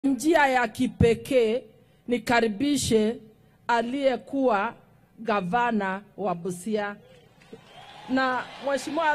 Njia ya kipekee nikaribishe aliyekuwa gavana wa Busia na Mheshimiwa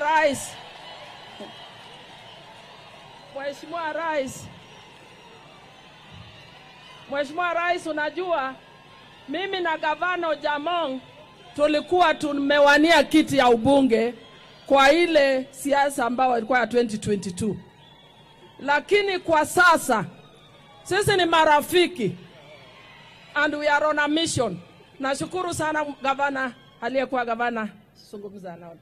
Rais, unajua mimi na gavana Ojaamong tulikuwa tumewania kiti ya ubunge kwa ile siasa ambayo ilikuwa ya 2022, lakini kwa sasa sisi ni marafiki and we are on a mission. Nashukuru sana gavana, aliyekuwa gavana, zungumza nao.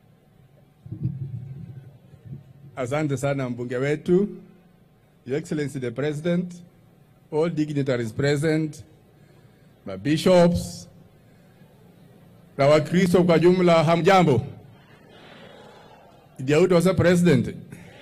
Asante sana mbunge wetu, Your Excellency the President, all dignitaries present, my bishops, na Wakristo kwa jumla, hamjambo. Idi wasa President.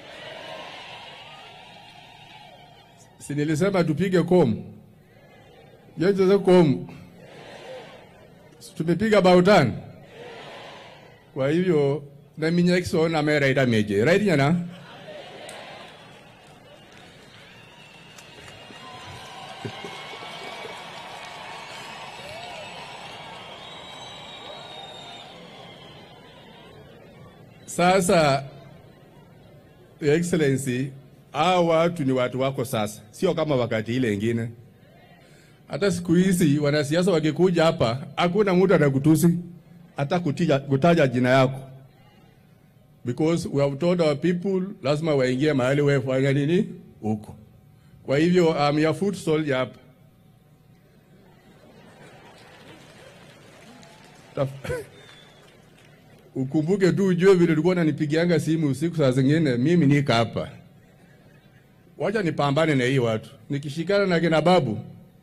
Si nilisema tupige komu. Yote komu. Tumepiga bautan. Kwa hivyo na minyekso na mera itameje. Right yana? Sasa, Your Excellency, hawa watu ni watu wako sasa. Sio kama wakati ile ingine. Hata siku hizi wanasiasa wakikuja hapa, hakuna mtu atakutusi, hata kutaja jina yako. Because we have told our people, lazima waingie mahali wafanya nini huko. Kwa hivyo, I'm your foot soldier hapa. Ukumbuke tu ujue vile ulikuwa unanipigianga simu usiku saa zingine, mimi nika hapa. Wacha nipambane na hii watu. Nikishikana na kina babu,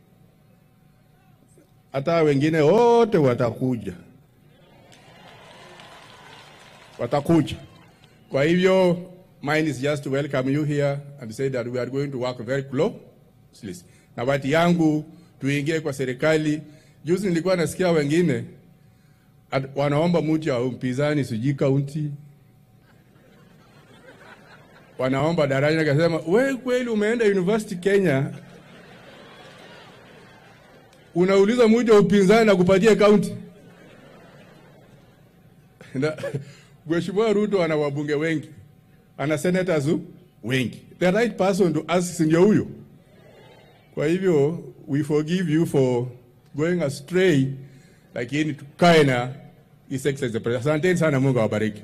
hata wengine wote watakuja. Kwa hivyo, mine is just to welcome you here and say that we are going to work very closely. Na wati yangu tuingie kwa serikali. Juzi nilikuwa nasikia wengine wanaomba mtu ya mpinzani sijui kaunti. Wanaomba daraja, akasema wewe kweli umeenda University Kenya? Unauliza mtu wa upinzani na kupatia kaunti? Mheshimiwa Ruto ana wabunge wengi, ana senators wengi. The right person to ask ndio huyo. Kwa hivyo we forgive you for going astray, lakini tukae na His Excellency the President. Asanteni sana, Mungu awabariki.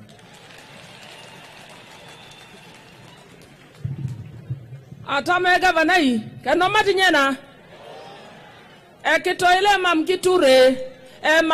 Atame gavana hii kanoma tinyena ekitoile mamkiture